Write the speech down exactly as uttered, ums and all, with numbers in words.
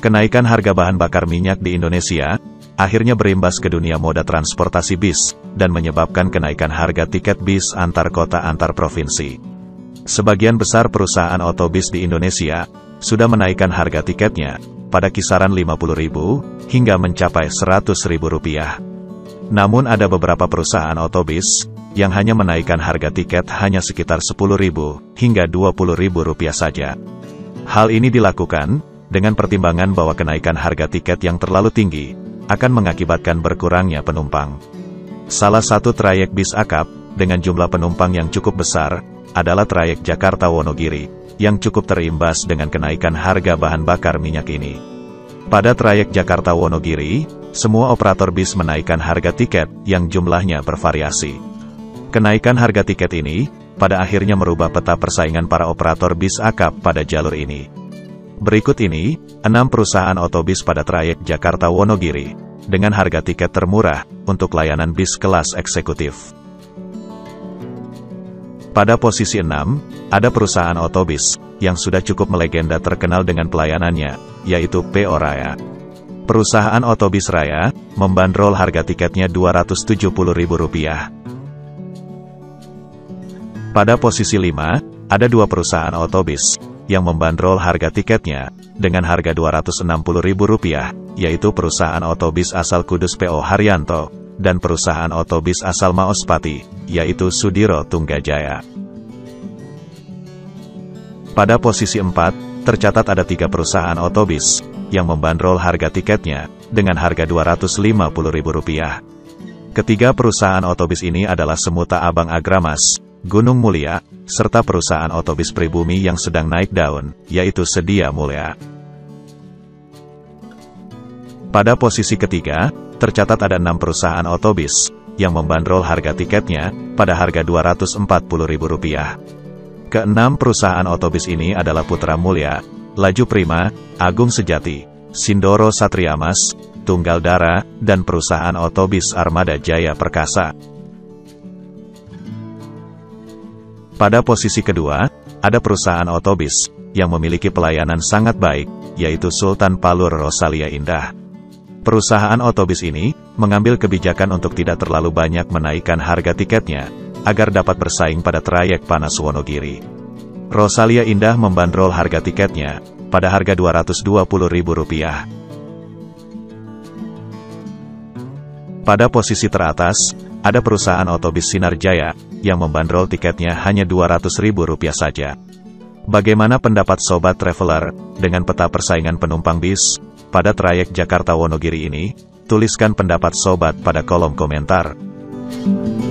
Kenaikan harga bahan bakar minyak di Indonesia akhirnya berimbas ke dunia moda transportasi bis, dan menyebabkan kenaikan harga tiket bis antar kota antar provinsi. Sebagian besar perusahaan otobis di Indonesia sudah menaikkan harga tiketnya pada kisaran lima puluh ribu hingga mencapai seratus ribu rupiah. Namun ada beberapa perusahaan otobis yang hanya menaikkan harga tiket hanya sekitar sepuluh ribu hingga dua puluh ribu rupiah saja. Hal ini dilakukan dengan pertimbangan bahwa kenaikan harga tiket yang terlalu tinggi akan mengakibatkan berkurangnya penumpang. Salah satu trayek bis akap dengan jumlah penumpang yang cukup besar adalah trayek Jakarta-Wonogiri, yang cukup terimbas dengan kenaikan harga bahan bakar minyak ini. Pada trayek Jakarta-Wonogiri, semua operator bis menaikkan harga tiket yang jumlahnya bervariasi. Kenaikan harga tiket ini pada akhirnya merubah peta persaingan para operator bis akap pada jalur ini. Berikut ini, enam perusahaan otobis pada trayek Jakarta-Wonogiri, dengan harga tiket termurah, untuk layanan bis kelas eksekutif. Pada posisi enam, ada perusahaan otobis, yang sudah cukup melegenda terkenal dengan pelayanannya, yaitu P O Raya. Perusahaan otobis Raya, membandrol harga tiketnya dua ratus tujuh puluh ribu rupiah. Pada posisi lima, ada dua perusahaan otobis, yang membandrol harga tiketnya dengan harga dua ratus enam puluh ribu rupiah, yaitu perusahaan otobis asal Kudus P O Haryanto, dan perusahaan otobis asal Maospati, yaitu Sudiro Tunggajaya. Pada posisi empat, tercatat ada tiga perusahaan otobis, yang membandrol harga tiketnya dengan harga dua ratus lima puluh ribu rupiah. Ketiga perusahaan otobis ini adalah Semuta Abang Agramas, Gunung Mulia, serta perusahaan otobis pribumi yang sedang naik daun, yaitu Sedia Mulia. Pada posisi ketiga, tercatat ada enam perusahaan otobis, yang membandrol harga tiketnya pada harga dua ratus empat puluh ribu rupiah. Keenam perusahaan otobis ini adalah Putra Mulia, Laju Prima, Agung Sejati, Sindoro Satriamas, Tunggal Dara, dan perusahaan otobis Armada Jaya Perkasa. Pada posisi kedua, ada perusahaan otobis yang memiliki pelayanan sangat baik, yaitu Sultan Palur Rosalia Indah. Perusahaan otobis ini mengambil kebijakan untuk tidak terlalu banyak menaikkan harga tiketnya, agar dapat bersaing pada trayek Panas Wonogiri. Rosalia Indah membandrol harga tiketnya pada harga dua ratus dua puluh ribu rupiah. Pada posisi teratas, ada perusahaan otobis Sinar Jaya, yang membandrol tiketnya hanya dua ratus ribu rupiah saja. Bagaimana pendapat Sobat Traveler, dengan peta persaingan penumpang bis, pada trayek Jakarta-Wonogiri ini? Tuliskan pendapat Sobat pada kolom komentar.